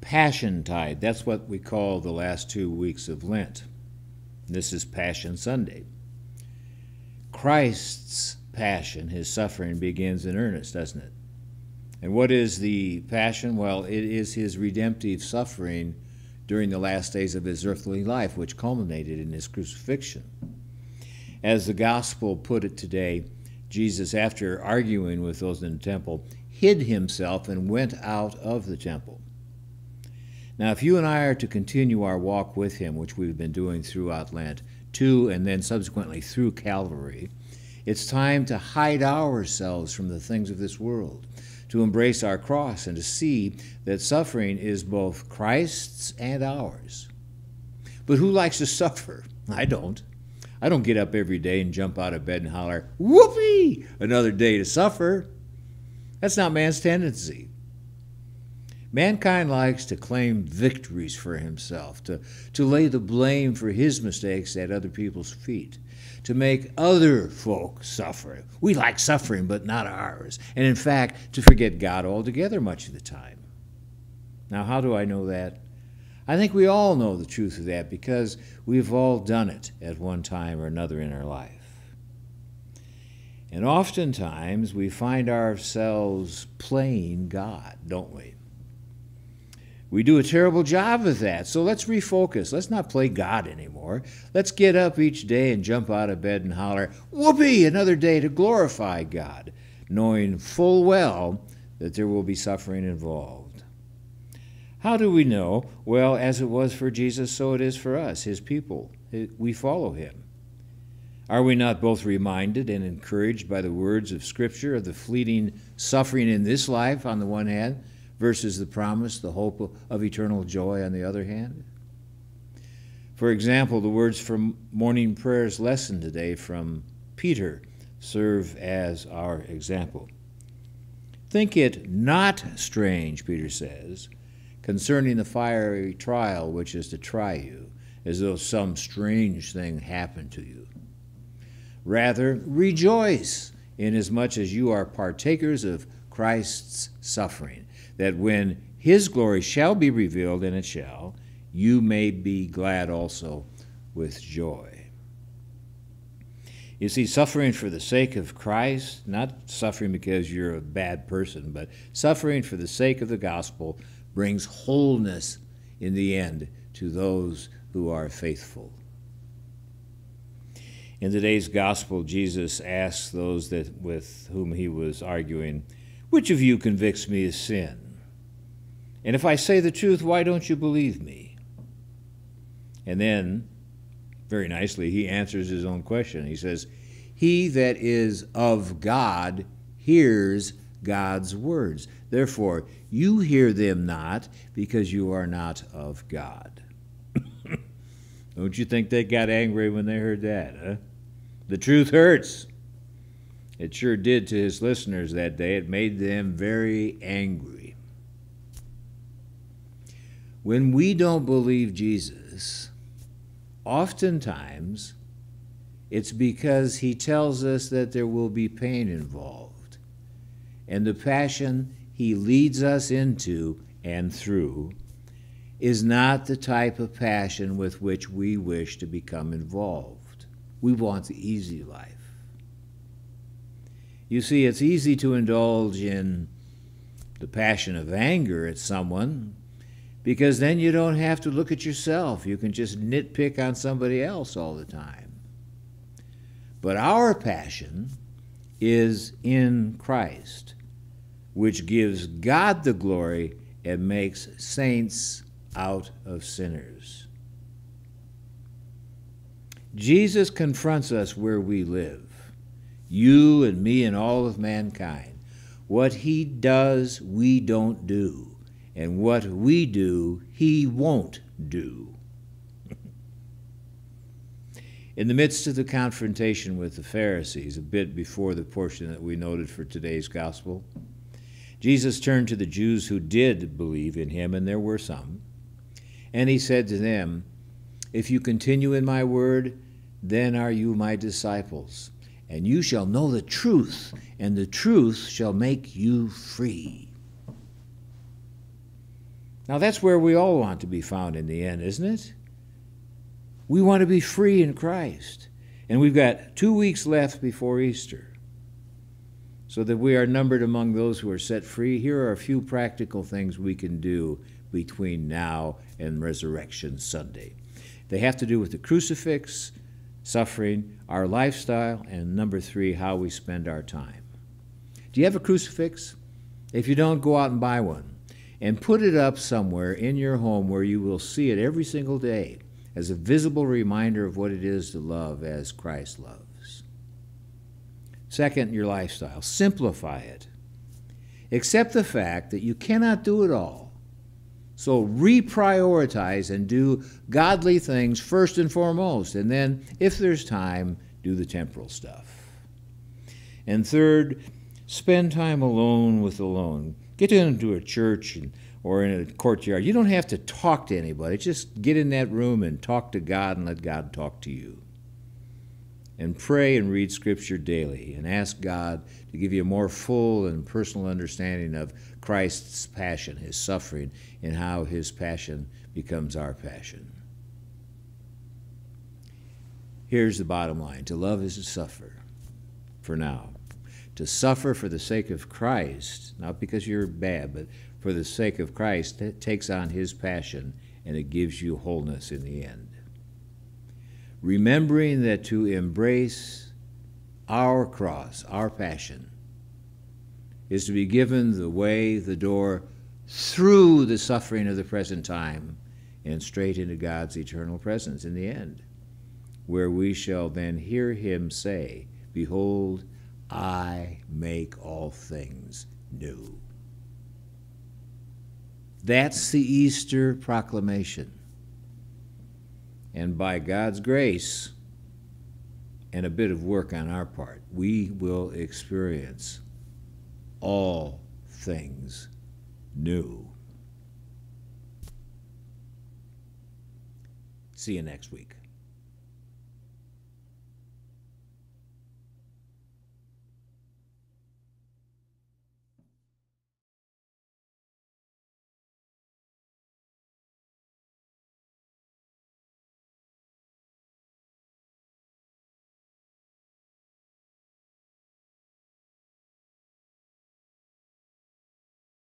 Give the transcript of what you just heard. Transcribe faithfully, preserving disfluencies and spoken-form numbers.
Passiontide. That's what we call the last two weeks of Lent. This is Passion Sunday. Christ's passion, his suffering, begins in earnest, doesn't it? And what is the passion? Well, it is his redemptive suffering during the last days of his earthly life, which culminated in his crucifixion. As the gospel put it today, Jesus, after arguing with those in the temple, hid himself and went out of the temple. Now, if you and I are to continue our walk with him, which we've been doing throughout Lent, to and then subsequently through Calvary, it's time to hide ourselves from the things of this world, to embrace our cross and to see that suffering is both Christ's and ours. But who likes to suffer? I don't. I don't get up every day and jump out of bed and holler, whoopee, another day to suffer. That's not man's tendency. Mankind likes to claim victories for himself, to, to lay the blame for his mistakes at other people's feet, to make other folk suffer. We like suffering, but not ours. And in fact, to forget God altogether much of the time. Now, how do I know that? I think we all know the truth of that because we've all done it at one time or another in our life. And oftentimes we find ourselves playing God, don't we? We do a terrible job of that, so let's refocus. Let's not play God anymore. Let's get up each day and jump out of bed and holler, whoopee, another day to glorify God, knowing full well that there will be suffering involved. How do we know? Well, as it was for Jesus, so it is for us, his people. We follow him. Are we not both reminded and encouraged by the words of Scripture of the fleeting suffering in this life on the one hand, versus the promise, the hope of eternal joy on the other hand? For example, the words from morning prayer's lesson today from Peter serve as our example. Think it not strange, Peter says, concerning the fiery trial which is to try you, as though some strange thing happened to you. Rather, rejoice, inasmuch as you are partakers of Christ's suffering, that when his glory shall be revealed, and it shall, you may be glad also with joy. You see, suffering for the sake of Christ, not suffering because you're a bad person, but suffering for the sake of the gospel brings wholeness in the end to those who are faithful. In today's gospel, Jesus asks those that with whom he was arguing, which of you convicts me of sin? And if I say the truth, why don't you believe me? And then, very nicely, he answers his own question. He says, he that is of God hears God's words. Therefore, you hear them not because you are not of God. Don't you think they got angry when they heard that, huh? The truth hurts. It sure did to his listeners that day. It made them very angry. When we don't believe Jesus, oftentimes it's because he tells us that there will be pain involved. And the passion he leads us into and through is not the type of passion with which we wish to become involved. We want the easy life. You see, it's easy to indulge in the passion of anger at someone because then you don't have to look at yourself. You can just nitpick on somebody else all the time. But our passion is in Christ, which gives God the glory and makes saints out of sinners. Jesus confronts us where we live, you and me and all of mankind. What he does, we don't do, and what we do, he won't do. In the midst of the confrontation with the Pharisees, a bit before the portion that we noted for today's gospel, Jesus turned to the Jews who did believe in him, and there were some, and he said to them, if you continue in my word, then are you my disciples, and you shall know the truth, and the truth shall make you free. Now that's where we all want to be found in the end, isn't it? We want to be free in Christ. And we've got two weeks left before Easter. So that we are numbered among those who are set free, here are a few practical things we can do between now and Resurrection Sunday. They have to do with the crucifix, suffering, our lifestyle, and number three, how we spend our time. Do you have a crucifix? If you don't, go out and buy one and put it up somewhere in your home where you will see it every single day as a visible reminder of what it is to love as Christ loves. Second, your lifestyle. Simplify it. Accept the fact that you cannot do it all. So reprioritize and do godly things first and foremost. And then, if there's time, do the temporal stuff. And third, spend time alone with alone. Get into a church and, or in a courtyard. You don't have to talk to anybody. Just get in that room and talk to God and let God talk to you. And pray and read Scripture daily and ask God to give you a more full and personal understanding of Christ's passion, his suffering, and how his passion becomes our passion. Here's the bottom line. To love is to suffer for now. To suffer for the sake of Christ, not because you're bad, but for the sake of Christ, it takes on his passion and it gives you wholeness in the end. Remembering that to embrace our cross, our passion, is to be given the way, the door, through the suffering of the present time and straight into God's eternal presence in the end, where we shall then hear him say, "Behold, I make all things new." That's the Easter proclamation. And by God's grace and a bit of work on our part, we will experience all things new. See you next week.